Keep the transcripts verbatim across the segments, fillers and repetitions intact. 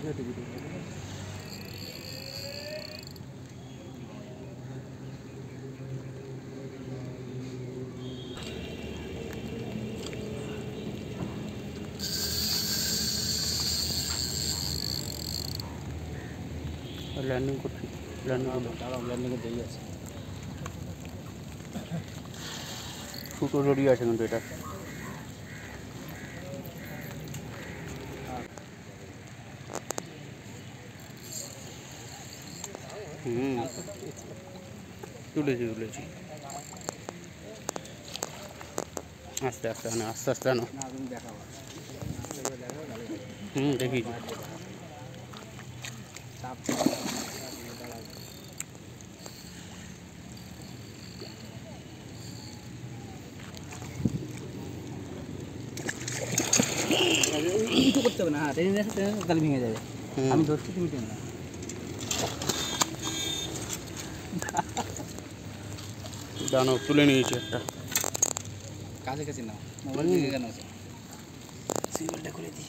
Landing করছি landing ল্যান্ডিংয়ে দেরি আছে ছোটো জড়িয়ে আছে কিন্তু এটা হুম তুলেছি তুলেছি আস্তে আস্তে আনো আস্তে আস্তে আনো হুম দেখিয়েছি করতে হবে না হ্যাঁ তাহলে ভেঙে যাবে আমি ধরছি তুমি টেনে না জানো তুলে নিয়েছি একটা কাছে কাছে নাও মোবাইল থেকে কেন আছে সিগন্যালটা খুলে দিই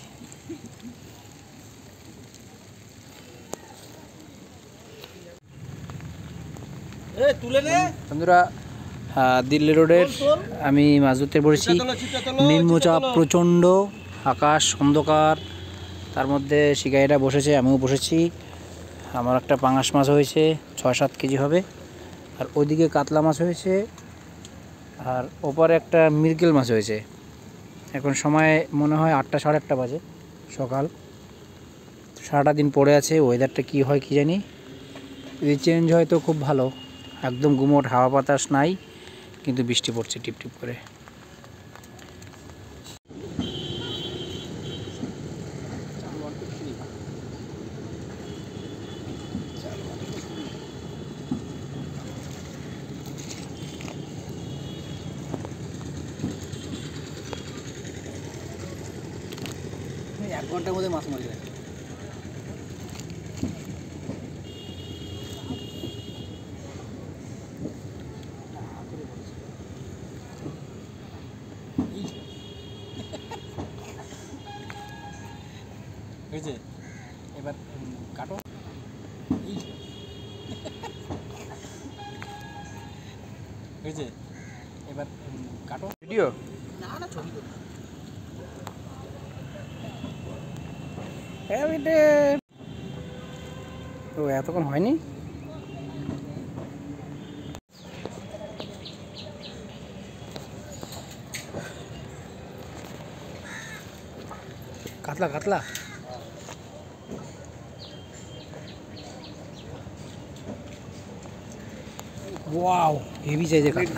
এ তুলে নে বন্ধুরা দিল্লি রোডের আমি মাছ ধরতে পড়েছি নিম্নচাপ প্রচণ্ড আকাশ অন্ধকার তার মধ্যে শিকারিরা বসেছে আমিও বসেছি আমার একটা পাঙাশ মাছ হয়েছে ছয় সাত কেজি হবে আর ওইদিকে কাতলা মাছ হয়েছে আর ওপারে একটা মৃগেল মাছ হয়েছে এখন সময় মনে হয় আটটা সাড়ে আটটা বাজে সকাল সারাটা দিন পড়ে আছে ওয়েদারটা কি হয় কি জানি যদি চেঞ্জ হয় তো খুব ভালো একদম গুমোট হাওয়া বাতাস নাই কিন্তু বৃষ্টি পড়ছে টিপ টিপ করে এক ঘন্টার মধ্যে মাছ মারি যায় হয়েছে এবার কাটো হয়েছে এবার কাটো ভিডিও না না ছবি তো ও এতক্ষণ হয়নি কাতলা কাতলা ওয়াও হেভি সাইজের কাতলা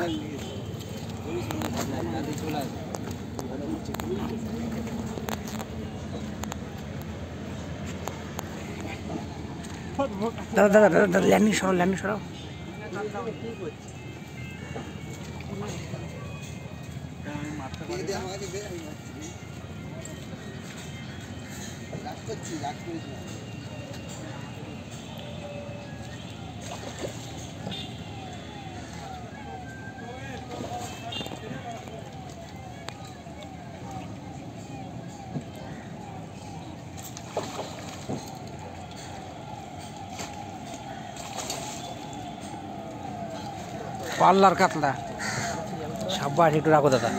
দাদা দাদা দাদা দাদা ল্যান্ডিং সরাও ল্যান্ডিং সরাও পাল্লার কাতলা সাব্বাস একটু রাখো দাদা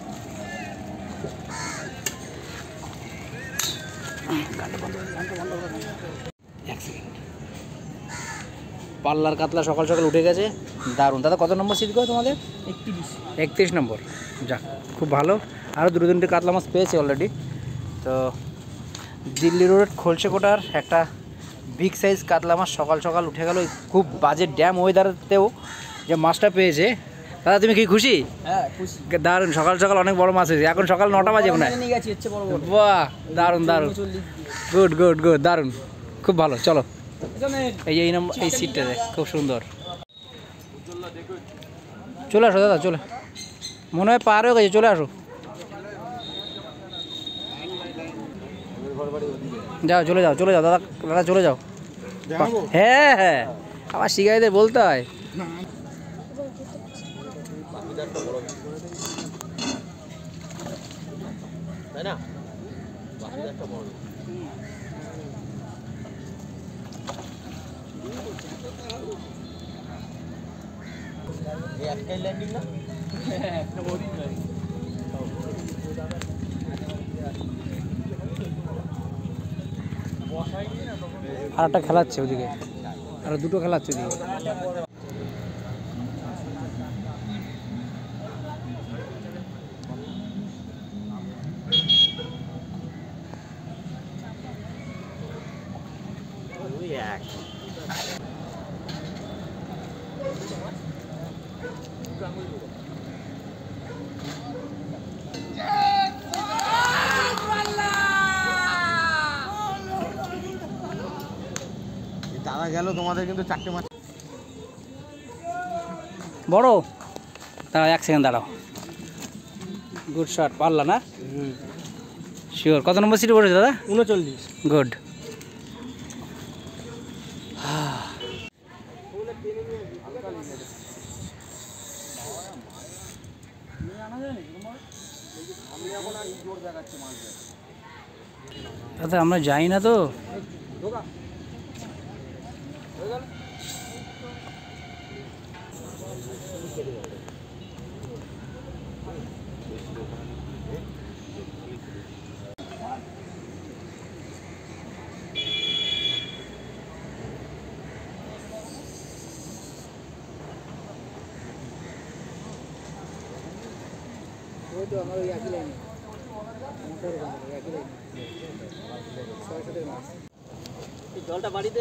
পাল্লার কাতলা সকাল সকাল উঠে গেছে দারুণ দাদা কত নম্বর সিট গো তোমাদের একত্রিশ একত্রিশ নম্বর যাক খুব ভালো আরও দুটো তিনটে কাতলা মাছ পেয়েছে অলরেডি তো দিল্লি রোড খলসে কোটার একটা বিগ সাইজ কাতলা মাছ সকাল সকাল উঠে গেল খুব বাজে ড্যাম ওয়েদারতেও যে মাছটা পেয়েছে দাদা তুমি কি খুশি হ্যাঁ খুশি দারুণ সকাল সকাল অনেক বড় মাছ হয়েছে এখন সকাল নটা বাজে মনে হয় বাহ দারুণ দারুণ গুড গুড গুড দারুণ খুব ভালো চলো এই এই নম্বর এই সিটটাতে খুব সুন্দর চলে আসো দাদা চলে মনে হয় পার হয়ে গেছে চলে আসো যাও চলে যাও চলে যাও দাদা দাদা চলে যাও হ্যাঁ হ্যাঁ আবার শিকারিদের বলতে হয় তাই না আর একটা খেলাচ্ছে ওদিকে, আর দুটো খেলাচ্ছে ওদিকে। দাদা গেল, তোমাদের কিন্তু চারটে মাছ বড়। দাঁড়াও এক সেকেন্ড দাঁড়াও। গুড শট, পারলা না? শিওর। কত নম্বর সিটে পড়েছে দাদা? উনচল্লিশ। গুড। দাদা আমরা যাই না তো। জলটা বাড়িতে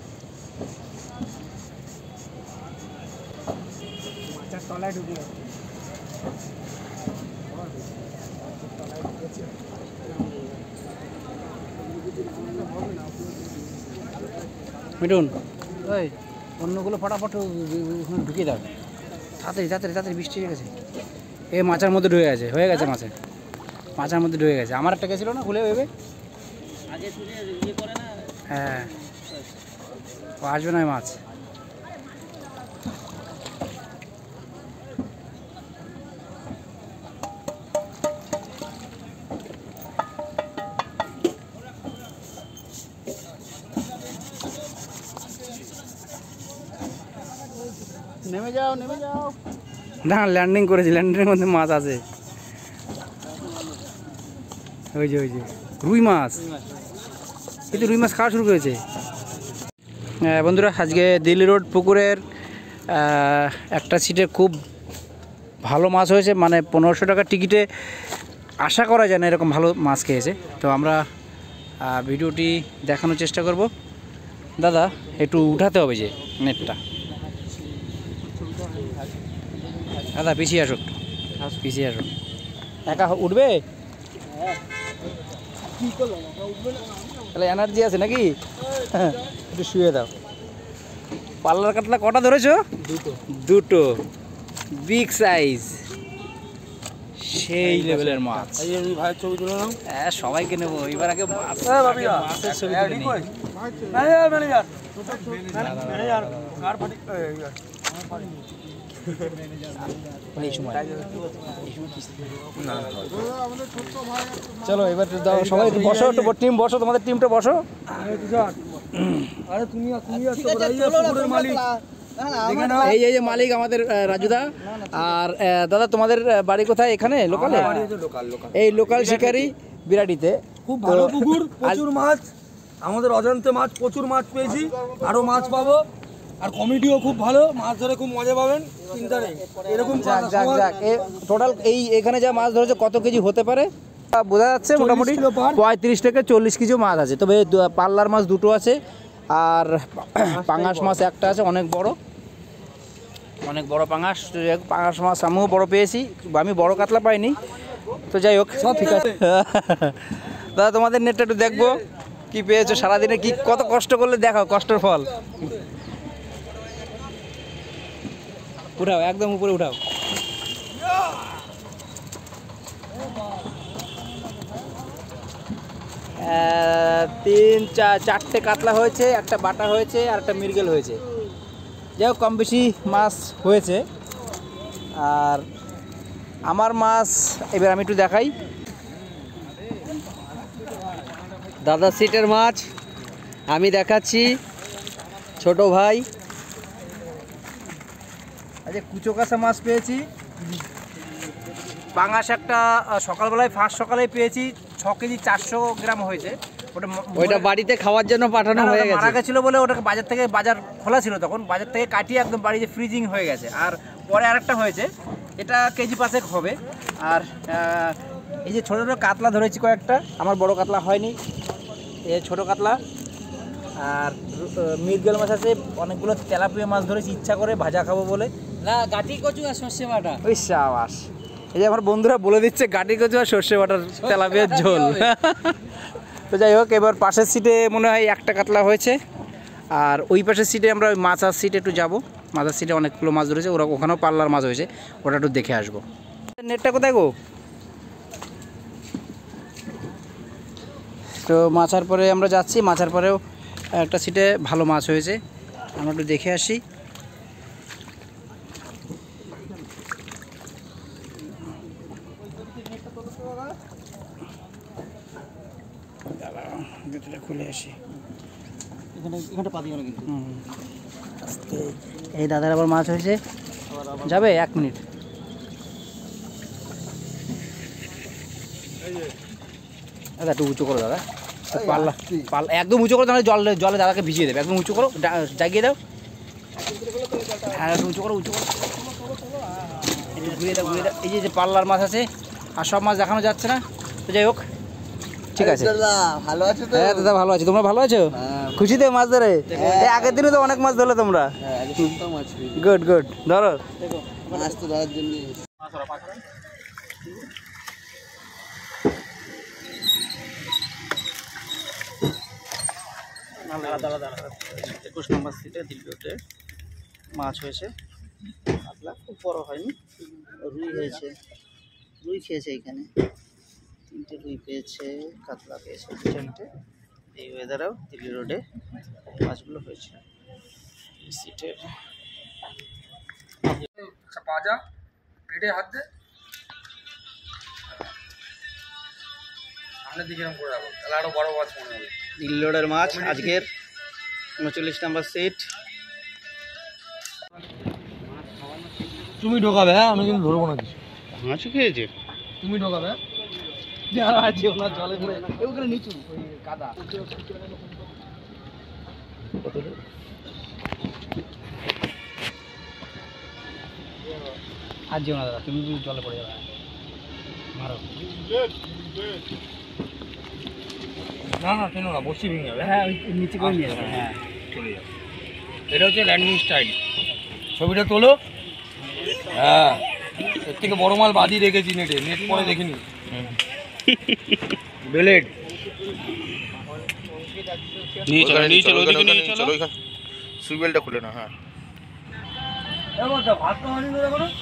মাছের তলায় ঢুকে গেছে। মিঠুন ওই অন্যগুলো ফটাফট ঢুকিয়ে দাও, তাড়াতাড়ি তাড়াতাড়ি তাড়াতাড়ি। বৃষ্টি হয়ে গেছে, এ মাচার মধ্যে ঢুকে গেছে, হয়ে গেছে মাছে, মাচার মধ্যে ঢুকে গেছে। আমার একটা গেছিল না খুলে ভেবে, হ্যাঁ ও আসবে না মাছ। নেমে যাও নেমে যাও। না ল্যান্ডিং করেছি, ল্যান্ডিংয়ের মধ্যে মাছ আছে। ওই যে ওই যে রুই মাছ, কিন্তু রুই মাছ খাওয়া শুরু করেছে। বন্ধুরা আজকে দিল্লি রোড পুকুরের একটা সিটে খুব ভালো মাছ হয়েছে, মানে পনেরোশো টাকার টিকিটে আশা করা যায় না এরকম ভালো মাছ খেয়েছে। তো আমরা ভিডিওটি দেখানোর চেষ্টা করব। দাদা একটু উঠাতে হবে যে নেটটা। দাদা পিছিয়ে আসুক, পিছিয়ে আসুক। একা উঠবে? তাহলে এনার্জি আছে নাকি? একটু শুয়ে দাও। পাল্লার কাতলা কটা ধরেছো? দুটো। দুটো বিগ সাইজ, সেই লেভেলের মাছ। ভাইয়ের ছবি তুলে নাও। হ্যাঁ সবাইকে নেবো এবার। আগে মাছ মাছের ছবি তুলে নিই। চলো এবার দাও সবাই বসো, টিম বসো, তোমাদের টিমটা বসো। আরে তুমি তুমি পুকুরের মালিক। এই এই যে মালিক আমাদের রাজুদা। আর দাদা তোমাদের বাড়ি কোথায়? এখানে লোকালে? এই লোকাল শিকারি বিরাটিতে। খুব ভালো পুকুর, প্রচুর মাছ, আমাদের অজান্তে মাছ, প্রচুর মাছ পেয়েছি, আরো মাছ পাবো। আর কমিটিও খুব ভালো, মাছ ধরে খুব মজা পাবেন, চিন্তা নেই। এরকম টোটাল এই এখানে যা মাছ ধরেছে কত কেজি হতে পারে বোঝা যাচ্ছে? মোটামুটি পঁয়ত্রিশ থেকে চল্লিশ কেজি মাছ আছে। তবে পাল্লার মাছ দুটো আছে, আর পাঙাশ মাছ একটা আছে, অনেক বড়, অনেক বড় পাঙাশ। পাঙাশ মাছ আমিও বড় পেয়েছি, আমি বড় কাতলা পাইনি। তো যাই হোক সব ঠিক আছে। দাদা তোমাদের নেটটা একটু দেখবো কি পেয়েছো সারাদিনে, কি কত কষ্ট করলে দেখাও কষ্টের ফল। উঠাও একদম উপরে উঠাও। তিন চার চারটে কাতলা হয়েছে, একটা বাটা হয়েছে, আর একটা মৃগেল হয়েছে। যাই হোক কম বেশি মাছ হয়েছে। আর আমার মাছ এবার আমি একটু দেখাই। দাদা সিটের মাছ আমি দেখাচ্ছি। ছোট ভাই। আচ্ছা কুচো কাঁচা মাছ পেয়েছি, পাঙাশ একটা সকালবেলায় ফার্স্ট সকালে পেয়েছি, ছ কেজি চারশো গ্রাম হয়েছে। ওটা ওইটা বাড়িতে খাওয়ার জন্য পাঠানো হয়ে গেছে, মারা গেছিলো বলে ওটাকে বাজার থেকে, বাজার খোলা ছিল তখন, বাজার থেকে কাটিয়ে একদম বাড়িতে ফ্রিজিং হয়ে গেছে। আর পরে আরেকটা হয়েছে, এটা কেজি পাঁচেক হবে। আর এই যে ছোটো ছোটো কাতলা ধরেছি কয়েকটা, আমার বড় কাতলা হয়নি, এই ছোটো কাতলা। আর মৃগেল মাছ আছে অনেকগুলো, তেলাপিয়া মাছ ধরেছি ইচ্ছা করে ভাজা খাবো বলে। না গাটি কচু আর সর্ষে বাটা, ওই সাবাস। এই যে আমার বন্ধুরা বলে দিচ্ছে গাটি কচু আর সর্ষে বাটার তেলাপিয়ার ঝোল। তো যাই হোক, এবার পাশের সিটে মনে হয় একটা কাতলা হয়েছে, আর ওই পাশের সিটে আমরা ওই মাছার সিটে একটু যাবো। মাছার সিটে অনেকগুলো মাছ ধরেছে, ওরা ওখানেও পাল্লার মাছ হয়েছে, ওটা একটু দেখে আসবো। নেটটা কোথায় গো? তো মাছার পরে আমরা যাচ্ছি, মাছার পরেও একটা সিটে ভালো মাছ হয়েছে, আমরা একটু দেখে আসি। খুলে আসি, এই দাদার আবার মাছ হয়েছে, যাবে এক মিনিট। দাদা একটু উঁচু করো দাদা, পাল্লা পাল্লা একদম উঁচু করো, তাহলে জলে জলে দাদাকে ভিজিয়ে দেবে। একদম উঁচু করো, জাগিয়ে দাও। হ্যাঁ একটু উঁচু করো, উঁচু করো, একটু ঘুরিয়ে দাও, ঘুরিয়ে দাও। এই যে পাল্লার মাছ আছে, আর সব মাছ দেখানো যাচ্ছে না, তো যাই হোক ঠিক আছে। ভালো আছো তো? হ্যাঁ দাদা ভালো আছি, তোমরা ভালো আছো? খুশি তো মাছ ধরে? এই আগের দিনে তো অনেক মাছ ধরলে তোমরা। গুড গুড, ধরো মাছ তো ধরার জন্য। একুশ নম্বর সিটে দিল্লিতে মাছ হয়েছে, কাতলা খুব বড় হয়নি, রুই হয়েছে, রুই খেয়েছে এখানে, তিনটে রুই পেয়েছে, কাতলা পেয়েছে চারটে। এই ওয়েদারেও দিল্লি রোডে মাছগুলো হয়েছে। এই সিটের পাজা পেটে হাত দে, সামনের দিকে এরকম করে রাখো, তাহলে আরো বড় মাছ মনে হবে। দিল্লি রোডের মাছ আজকের উনচল্লিশ নম্বর সিট। তুমি ঢোকাবে, হ্যাঁ আমি কিন্তু ধরবো না কিছু। মাছ খেয়েছে, তুমি ঢোকাবে, জলে ঘুরে ওখানে নিচু ওই কাদা। আর যেও না দাদা, তুমি জলে পড়ে যাবে, মারো। না না কেন না, বসি ভেঙে যাবে। হ্যাঁ ওই নিচে করে নিয়ে যাবে, হ্যাঁ চলে যাবে। এটা হচ্ছে ল্যান্ডিং স্টাইল। ছবিটা তোলো। হ্যাঁ এর থেকে বড় মাল বাদি রেখেছি নেটে, নেট পরে দেখিনি। বেলেট নিয়ে চলো, নিয়ে চলো, ওইদিকে নিয়ে চলো, ওইখানে সুইবেলটা খুলে না। হ্যাঁ ভাত তো হয়নি দেখো না।